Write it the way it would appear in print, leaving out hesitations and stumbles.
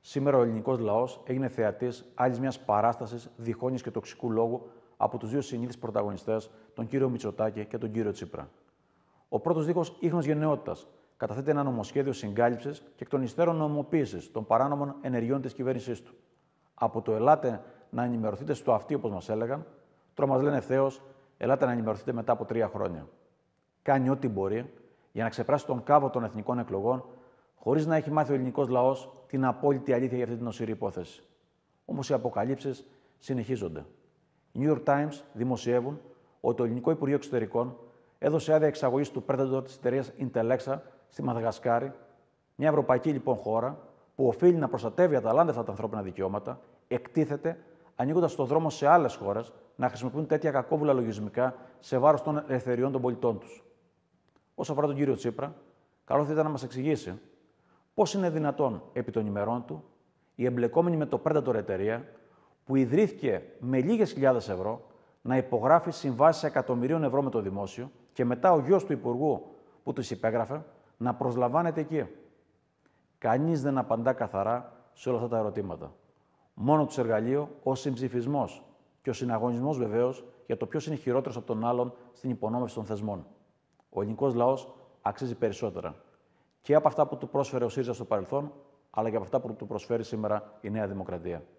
Σήμερα ο ελληνικός λαός έγινε θεατής άλλης μιας παράστασης διχόνοιας και τοξικού λόγου από τους δύο συνήθεις πρωταγωνιστές, τον κύριο Μητσοτάκη και τον κύριο Τσίπρα. Ο πρώτος δίχως ίχνος γενναιότητας καταθέτει ένα νομοσχέδιο συγκάλυψης και εκ των υστέρων νομιμοποίησης των παράνομων ενεργειών της κυβέρνησής του. Από το ελάτε να ενημερωθείτε στο αυτί, όπως μας έλεγαν, τώρα μας λένε ευθέως, ελάτε να ενημερωθείτε μετά από 3 χρόνια. Κάνει ό,τι μπορεί για να ξεπεράσει τον κάβο των εθνικών εκλογών, χωρίς να έχει μάθει ο ελληνικός λαός την απόλυτη αλήθεια για αυτή την οσηρή υπόθεση. Όμως οι αποκαλύψεις συνεχίζονται. Οι New York Times δημοσιεύουν ότι το ελληνικό Υπουργείο Εξωτερικών έδωσε άδεια εξαγωγής του Predator της εταιρείας Intellexa στη Μαδαγασκάρη, μια ευρωπαϊκή λοιπόν χώρα που οφείλει να προστατεύει αταλάντευτα τα ανθρώπινα δικαιώματα, εκτίθεται ανοίγοντας το δρόμο σε άλλες χώρες να χρησιμοποιούν τέτοια κακόβουλα λογισμικά σε βάρος των ελευθεριών των πολιτών τους. Όσο αφορά τον κύριο Τσίπρα, καλό θα ήταν να μας εξηγήσει πώς είναι δυνατόν επί των ημερών του η εμπλεκόμενη με το Predator εταιρεία, που ιδρύθηκε με λίγες χιλιάδες ευρώ, να υπογράφει συμβάσεις εκατομμυρίων ευρώ με το δημόσιο και μετά ο γιος του Υπουργού που τους υπέγραφε να προσλαμβάνεται εκεί. Κανείς δεν απαντά καθαρά σε όλα αυτά τα ερωτήματα. Μόνο τους εργαλείο ο συμψηφισμός και ο συναγωνισμός βεβαίως για το ποιος είναι χειρότερος από τον άλλον στην υπονόμευση των θεσμών. Ο ελληνικός λαός αξίζει περισσότερα. Και από αυτά που του πρόσφερε ο ΣΥΡΙΖΑ στο παρελθόν, αλλά και από αυτά που του προσφέρει σήμερα η Νέα Δημοκρατία.